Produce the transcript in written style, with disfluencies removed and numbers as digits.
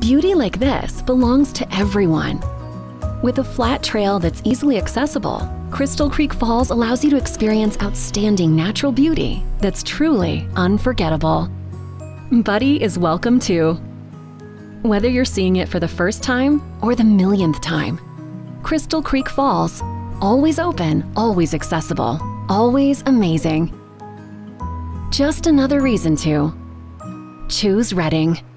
Beauty like this belongs to everyone. With a flat trail that's easily accessible, Crystal Creek Falls allows you to experience outstanding natural beauty that's truly unforgettable. Buddy is welcome too. Whether you're seeing it for the first time or the millionth time, Crystal Creek Falls, always open, always accessible, always amazing. Just another reason to choose Redding.